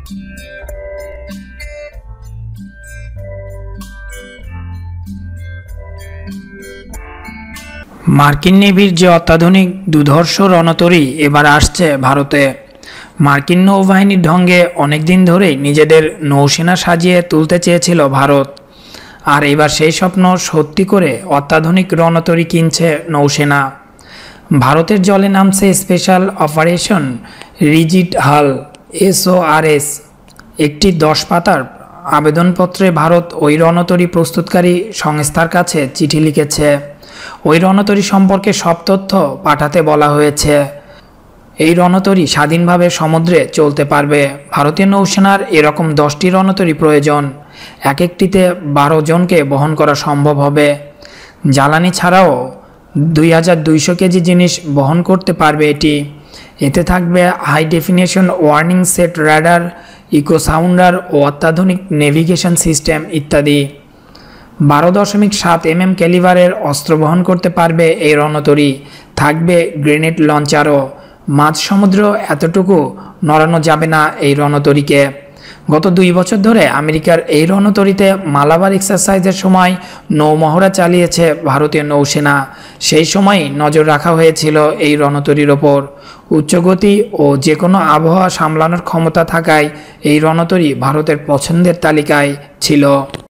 মার্কিন নেভির যে অত্যাধুনিক দুধর্ষ রণতরী এবার আসছে ভারতে। মার্কিন নৌবাহিনীর ঢঙ্গে অনেকদিন ধরেই নিজেদের নৌসেনা সাজিয়ে তুলতে চেয়েছিল ভারত, আর এবার সেই স্বপ্ন সত্যি করে অত্যাধুনিক রণতরী কিনছে নৌসেনা। ভারতের জলে নামছে special operation rigid hull SORS। একটি 10 পাতার আবেদনপত্রে ভারত ওই রণতরী প্রস্তুতকারী সংস্থার কাছে চিঠি লিখেছে। ওই রণতরী সম্পর্কে সব তথ্য পাঠাতে বলা হয়েছে। এই রণতরী স্বাধীনভাবে সমুদ্রে চলতে পারবে। ভারতীয় নৌসেনার এরকম 10টি রণতরী প্রয়োজন। এক একটিতে 12 জনকে বহন করা সম্ভব হবে। জ্বালানি ছাড়াও 2200 কেজি জিনিস বহন করতে পারবে এটি। এতে থাকবে high definition warning set radar, echo sounder ও অত্যাধুনিক নেভিগেশন সিস্টেম ইত্যাদি। 12.7 mm ক্যালিভারের অস্ত্র বহন করতে পারবে এই রণতরী। থাকবে গ্রেনেড লঞ্চারও। মাঝ সমুদ্র এতটুকু নড়ানো যাবে না এই রণতরীকে। গত 2 বছর ধরে আমেরিকার এই রণতরীতে মালাবার এক্সারসাইজের সময় নৌমহড়া চালিয়েছে ভারতীয় নৌসেনা। সেই সময় নজর রাখা হয়েছিল এই রণতরীর ওপর। উচ্চগতি ও যে কোনো আবহাওয়া সামলানোর ক্ষমতা থাকায় এই রণতরী ভারতের পছন্দের তালিকায় ছিল।